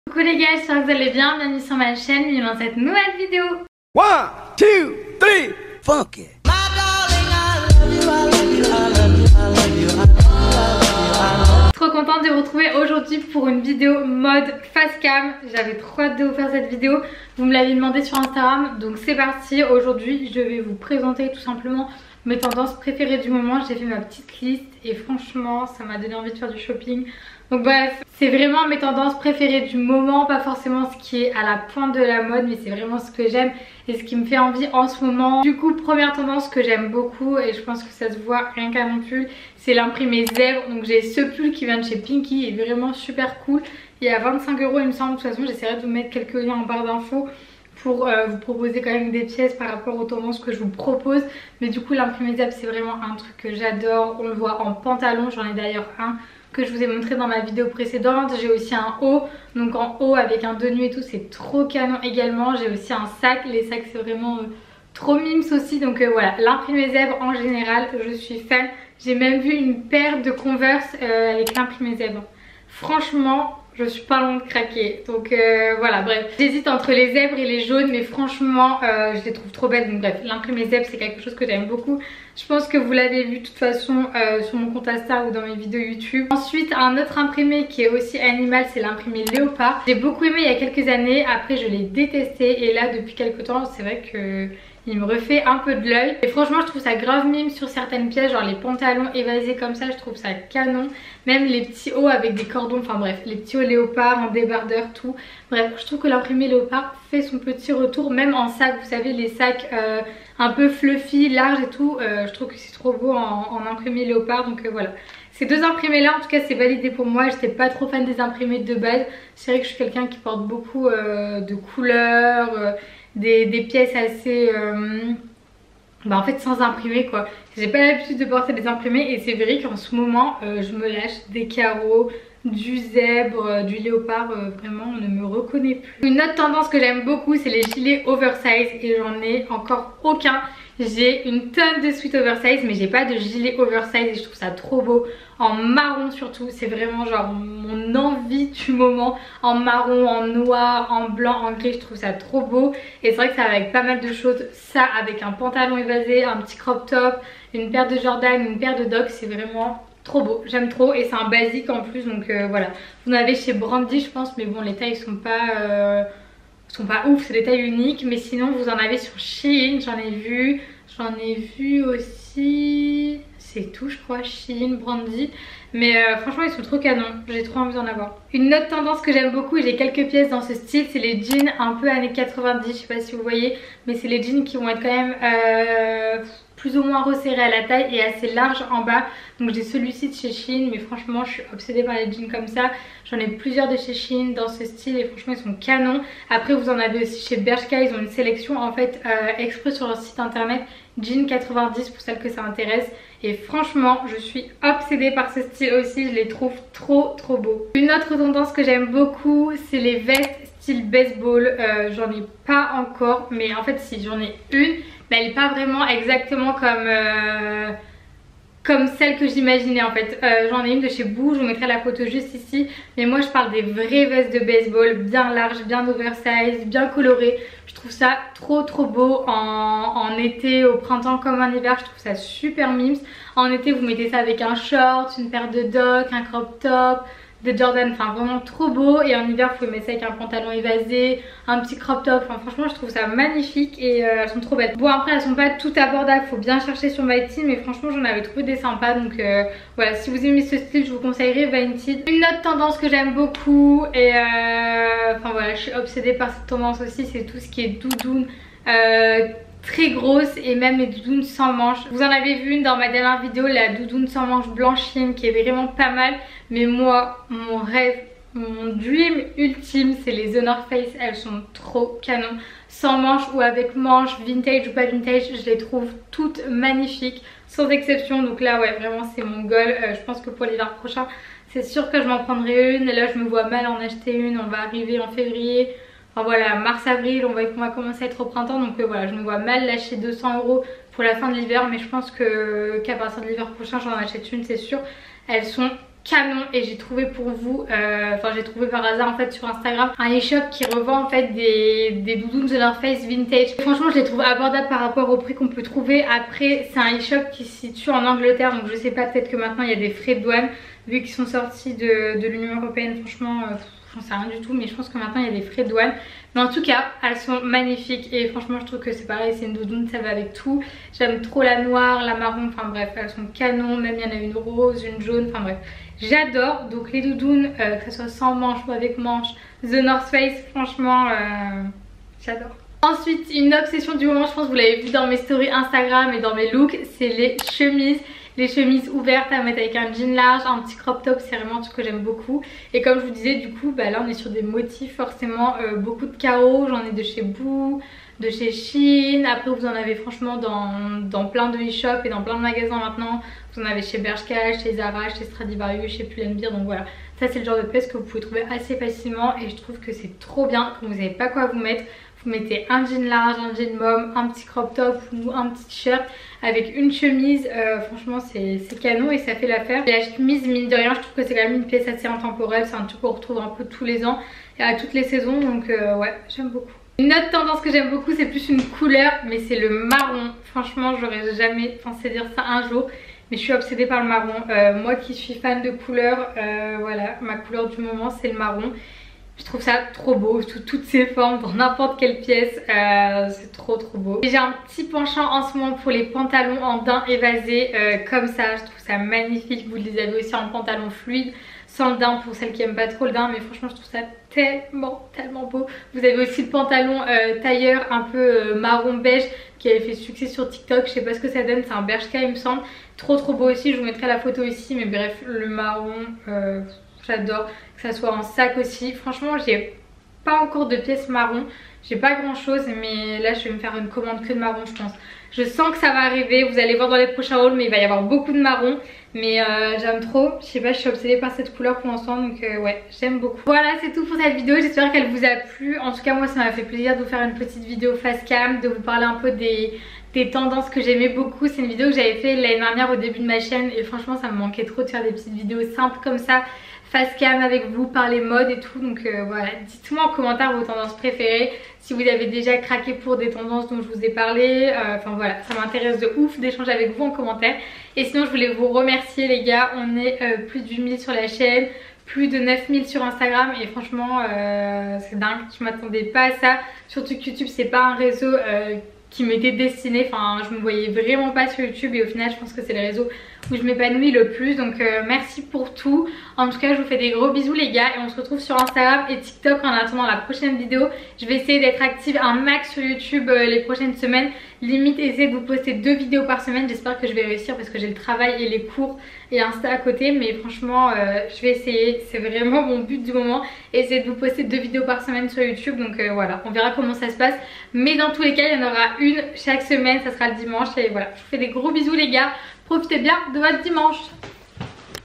Coucou les gars, j'espère que vous allez bien, bienvenue sur ma chaîne, bienvenue dans cette nouvelle vidéo. 1, 2, 3, funky. Trop contente de vous retrouver aujourd'hui pour une vidéo mode face cam. J'avais trop hâte de vous faire cette vidéo, vous me l'avez demandé sur Instagram, donc c'est parti. Aujourd'hui je vais vous présenter tout simplement mes tendances préférées du moment. J'ai fait ma petite liste et franchement ça m'a donné envie de faire du shopping. Donc bref, c'est vraiment mes tendances préférées du moment, pas forcément ce qui est à la pointe de la mode, mais c'est vraiment ce que j'aime et ce qui me fait envie en ce moment. Du coup, première tendance que j'aime beaucoup et je pense que ça se voit rien qu'à mon pull, c'est l'imprimé zèbre. Donc j'ai ce pull qui vient de chez Pinky, il est vraiment super cool. Il est à 25 € il me semble. De toute façon, j'essaierai de vous mettre quelques liens en barre d'infos pour vous proposer quand même des pièces par rapport aux tendances que je vous propose. Mais du coup, l'imprimé zèbre, c'est vraiment un truc que j'adore. On le voit en pantalon, j'en ai d'ailleurs un que je vous ai montré dans ma vidéo précédente. J'ai aussi un haut, donc en haut avec un dos nu et tout, c'est trop canon également. J'ai aussi un sac, les sacs c'est vraiment trop mimes aussi. Donc voilà, l'imprimé zèbre en général, je suis fan. J'ai même vu une paire de Converse avec l'imprimé zèbre. Franchement, je suis pas loin de craquer. Donc voilà, bref. J'hésite entre les zèbres et les jaunes, mais franchement, je les trouve trop belles. Donc bref, l'imprimé zèbre, c'est quelque chose que j'aime beaucoup. Je pense que vous l'avez vu de toute façon sur mon compte Insta ou dans mes vidéos YouTube. Ensuite, un autre imprimé qui est aussi animal, c'est l'imprimé léopard. J'ai beaucoup aimé il y a quelques années. Après, je l'ai détesté. Et là, depuis quelques temps, c'est vrai que il me refait un peu de l'œil. Et franchement, je trouve ça grave mime sur certaines pièces, genre les pantalons évasés comme ça, je trouve ça canon. Même les petits hauts avec des cordons, enfin bref, les petits hauts léopard en débardeur, tout. Bref, je trouve que l'imprimé léopard fait son petit retour, même en sac. Vous savez, les sacs un peu fluffy, larges et tout. Je trouve que c'est trop beau en imprimé léopard, donc voilà. Ces deux imprimés là, en tout cas, c'est validé pour moi. J'étais pas trop fan des imprimés de base. C'est vrai que je suis quelqu'un qui porte beaucoup de couleurs, des pièces assez en fait sans imprimer quoi. J'ai pas l'habitude de porter des imprimés et c'est vrai qu'en ce moment je me lâche des carreaux, du zèbre, du léopard, vraiment on ne me reconnaît plus. Une autre tendance que j'aime beaucoup, c'est les gilets oversize et j'en ai encore aucun. J'ai une tonne de sweats oversize mais j'ai pas de gilet oversize et je trouve ça trop beau. En marron surtout, c'est vraiment genre mon envie du moment. En marron, en noir, en blanc, en gris, je trouve ça trop beau. Et c'est vrai que ça va avec pas mal de choses. Ça avec un pantalon évasé, un petit crop top, une paire de Jordan, une paire de Docs, c'est vraiment trop beau. J'aime trop et c'est un basique en plus donc voilà. Vous en avez chez Brandy je pense mais bon les tailles sont pas ouf, c'est des tailles uniques. Mais sinon vous en avez sur Shein, j'en ai vu aussi, c'est tout je crois, Shein, Brandy. Mais franchement ils sont trop canons, j'ai trop envie d'en avoir. Une autre tendance que j'aime beaucoup et j'ai quelques pièces dans ce style, c'est les jeans un peu années 90, je sais pas si vous voyez. Mais c'est les jeans qui vont être quand même plus ou moins resserrés à la taille et assez larges en bas. Donc j'ai celui-ci de chez Shein, mais franchement je suis obsédée par les jeans comme ça. J'en ai plusieurs de chez Shein dans ce style et franchement ils sont canons. Après vous en avez aussi chez Bershka, ils ont une sélection en fait exprès sur leur site internet, jeans 90 pour celles que ça intéresse. Et franchement je suis obsédée par ce style aussi, je les trouve trop beaux. Une autre tendance que j'aime beaucoup, c'est les vestes style baseball. J'en ai pas encore, mais en fait si j'en ai une, mais elle est pas vraiment exactement comme celle que j'imaginais en fait. J'en ai une de chez Boo, je vous mettrai la photo juste ici. Mais moi je parle des vraies vestes de baseball, bien larges, bien oversize, bien colorées. Je trouve ça trop beau en été, au printemps comme en hiver. Je trouve ça super mimes. En été vous mettez ça avec un short, une paire de Docs, un crop top, des Jordan, enfin vraiment trop beau. Et en hiver vous pouvez mettre ça avec un pantalon évasé, un petit crop top, enfin franchement je trouve ça magnifique et elles sont trop belles. Bon après elles sont pas toutes abordables, faut bien chercher sur Vinted, mais franchement j'en avais trouvé des sympas. Donc voilà, si vous aimez ce style je vous conseillerais Vinted. Une autre tendance que j'aime beaucoup et enfin voilà, je suis obsédée par cette tendance aussi, c'est tout ce qui est doudoune très grosse et même les doudounes sans manches. Vous en avez vu une dans ma dernière vidéo, la doudoune sans manches blanchine qui est vraiment pas mal. Mais moi, mon rêve, mon dream ultime, c'est les The North Face. Elles sont trop canon. Sans manches ou avec manches, vintage ou pas vintage, je les trouve toutes magnifiques, sans exception. Donc là, ouais, vraiment, c'est mon goal. Je pense que pour l'hiver prochain, c'est sûr que je m'en prendrai une. Et là, je me vois mal en acheter une. On va arriver en février. Enfin voilà, mars-avril, on va commencer à être au printemps. Donc voilà, je me vois mal lâcher 200 € pour la fin de l'hiver. Mais je pense qu'à partir de l'hiver prochain, j'en achète une, c'est sûr. Elles sont canon et j'ai trouvé pour vous, enfin j'ai trouvé par hasard en fait sur Instagram un e-shop qui revend en fait des doudounes The North Face vintage. Franchement je les trouve abordables par rapport au prix qu'on peut trouver. Après c'est un e-shop qui se situe en Angleterre, donc je sais pas, peut-être que maintenant il y a des frais de douane vu qu'ils sont sortis de l'Union Européenne. Franchement j'en sais rien du tout, mais je pense que maintenant il y a des frais de douane. Mais en tout cas elles sont magnifiques et franchement je trouve que c'est pareil, c'est une doudoune, ça va avec tout. J'aime trop la noire, la marron, enfin bref elles sont canon. Même il y en a une rose, une jaune, enfin bref j'adore. Donc les doudounes que ce soit sans manches ou avec manches, The North Face, franchement j'adore. Ensuite une obsession du moment, je pense que vous l'avez vu dans mes stories Instagram et dans mes looks, c'est les chemises. Les chemises ouvertes à mettre avec un jean large, un petit crop top, c'est vraiment un truc que j'aime beaucoup. Et comme je vous disais, du coup bah là on est sur des motifs forcément, beaucoup de carreaux. J'en ai de chez Boo, de chez Shein. Après vous en avez franchement dans plein de e-shops et dans plein de magasins maintenant. Vous en avez chez Bershka, chez Zara, chez Stradivarius, chez Pull&Bear. Donc voilà, ça c'est le genre de pièce que vous pouvez trouver assez facilement et je trouve que c'est trop bien quand vous n'avez pas quoi vous mettre. Vous mettez un jean large, un jean mom, un petit crop top ou un petit t-shirt avec une chemise, franchement c'est canon et ça fait l'affaire. Et la chemise, mine de rien, je trouve que c'est quand même une pièce assez intemporelle, c'est un truc qu'on retrouve un peu tous les ans et à toutes les saisons, donc ouais, j'aime beaucoup. Une autre tendance que j'aime beaucoup, c'est plus une couleur, mais c'est le marron. Franchement j'aurais jamais pensé dire ça un jour, mais je suis obsédée par le marron. Moi qui suis fan de couleurs, voilà, ma couleur du moment c'est le marron. Je trouve ça trop beau sous toutes ses formes, dans n'importe quelle pièce, c'est trop beau. J'ai un petit penchant en ce moment pour les pantalons en daim évasé comme ça, je trouve ça magnifique. Vous les avez aussi en pantalon fluide, sans le daim pour celles qui aiment pas trop le daim, mais franchement je trouve ça tellement beau. Vous avez aussi le pantalon tailleur un peu marron beige qui avait fait succès sur TikTok, je sais pas ce que ça donne, c'est un Bershka il me semble. Trop beau aussi, je vous mettrai la photo ici, mais bref le marron... j'adore, que ça soit en sac aussi. Franchement j'ai pas encore de pièces marron, j'ai pas grand chose, mais là je vais me faire une commande que de marron je pense. Je sens que ça va arriver, vous allez voir dans les prochains hauls, mais il va y avoir beaucoup de marron. Mais j'aime trop, je sais pas, je suis obsédée par cette couleur pour l'instant, donc ouais, j'aime beaucoup. Voilà, c'est tout pour cette vidéo, j'espère qu'elle vous a plu. En tout cas moi ça m'a fait plaisir de vous faire une petite vidéo face cam, de vous parler un peu des tendances que j'aimais beaucoup. C'est une vidéo que j'avais fait l'année dernière au début de ma chaîne et franchement ça me manquait trop de faire des petites vidéos simples comme ça, face cam avec vous, parler mode et tout. Donc voilà, dites-moi en commentaire vos tendances préférées, si vous avez déjà craqué pour des tendances dont je vous ai parlé. Enfin voilà, ça m'intéresse de ouf d'échanger avec vous en commentaire. Et sinon je voulais vous remercier les gars, on est plus de 8000 sur la chaîne, plus de 9000 sur Instagram et franchement c'est dingue, je m'attendais pas à ça. Surtout que YouTube c'est pas un réseau qui m'était destiné, enfin je me voyais vraiment pas sur YouTube et au final je pense que c'est le réseau où je m'épanouis le plus. Donc merci pour tout. En tout cas je vous fais des gros bisous les gars et on se retrouve sur Instagram et TikTok en attendant la prochaine vidéo. Je vais essayer d'être active un max sur YouTube les prochaines semaines, limite essayer de vous poster 2 vidéos par semaine. J'espère que je vais réussir parce que j'ai le travail et les cours et Insta à côté, mais franchement je vais essayer, c'est vraiment mon but du moment, essayer de vous poster 2 vidéos par semaine sur YouTube. Donc voilà, on verra comment ça se passe, mais dans tous les cas il y en aura une chaque semaine, ça sera le dimanche. Et voilà, je vous fais des gros bisous les gars, profitez bien de votre dimanche.